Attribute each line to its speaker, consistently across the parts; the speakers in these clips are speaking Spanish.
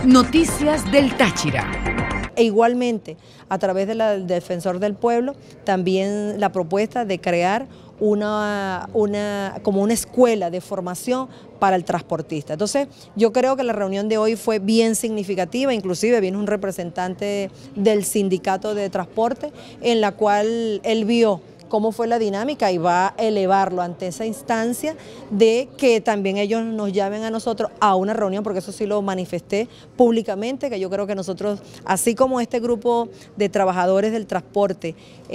Speaker 1: Noticias del Táchira.
Speaker 2: E igualmente, a través del Defensor del Pueblo, también la propuesta de crear como una escuela de formación para el transportista. Entonces, yo creo que la reunión de hoy fue bien significativa, inclusive vino un representante del sindicato de transporte, en la cual él vio cómo fue la dinámica y va a elevarlo ante esa instancia de que también ellos nos llamen a nosotros a una reunión, porque eso sí lo manifesté públicamente, que yo creo que nosotros, así como este grupo de trabajadores del transporte,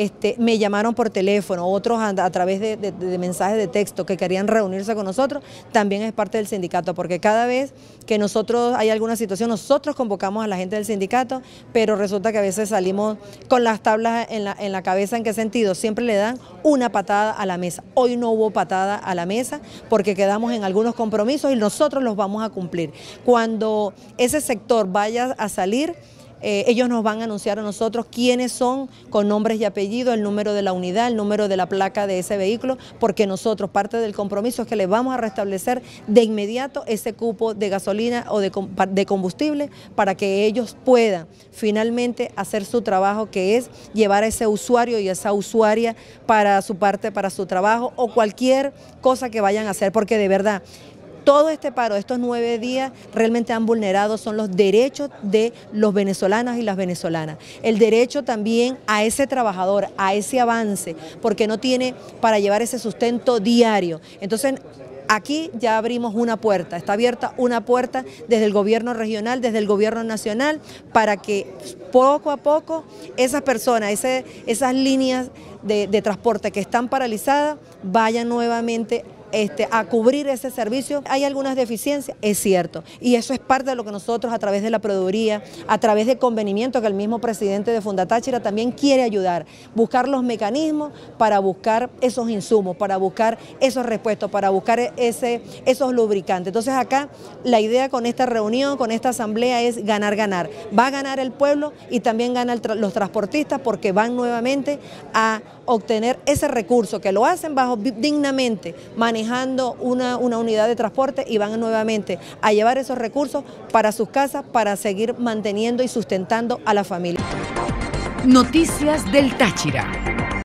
Speaker 2: me llamaron por teléfono, otros a través de mensajes de texto que querían reunirse con nosotros, también es parte del sindicato, porque cada vez que nosotros hay alguna situación, nosotros convocamos a la gente del sindicato, pero resulta que a veces salimos con las tablas en la cabeza. ¿En qué sentido? Siempre le dan una patada a la mesa. Hoy no hubo patada a la mesa porque quedamos en algunos compromisos y nosotros los vamos a cumplir. Cuando ese sector vaya a salir, ellos nos van a anunciar a nosotros quiénes son, con nombres y apellidos, el número de la unidad, el número de la placa de ese vehículo, porque nosotros, parte del compromiso es que les vamos a restablecer de inmediato ese cupo de gasolina o de combustible para que ellos puedan finalmente hacer su trabajo, que es llevar a ese usuario y a esa usuaria para su parte, para su trabajo o cualquier cosa que vayan a hacer, porque de verdad, todo este paro, estos 9 días, realmente han vulnerado, son los derechos de los venezolanos y las venezolanas. El derecho también a ese trabajador, a ese avance, porque no tiene para llevar ese sustento diario. Entonces, aquí ya abrimos una puerta, está abierta una puerta desde el gobierno regional, desde el gobierno nacional, para que poco a poco esas personas, esas líneas de transporte que están paralizadas, vayan nuevamente a cubrir ese servicio. Hay algunas deficiencias, es cierto, y eso es parte de lo que nosotros a través de la Procuraduría, a través de convenimiento que el mismo presidente de Fundatáchira también quiere ayudar, buscar los mecanismos para buscar esos insumos, para buscar esos repuestos, para buscar esos lubricantes. Entonces acá la idea con esta reunión, con esta asamblea es ganar, ganar. Va a ganar el pueblo y también ganan los transportistas, porque van nuevamente a obtener ese recurso, que lo hacen dignamente, manejando una unidad de transporte, y van nuevamente a llevar esos recursos para sus casas, para seguir manteniendo y sustentando a la familia.
Speaker 1: Noticias del Táchira.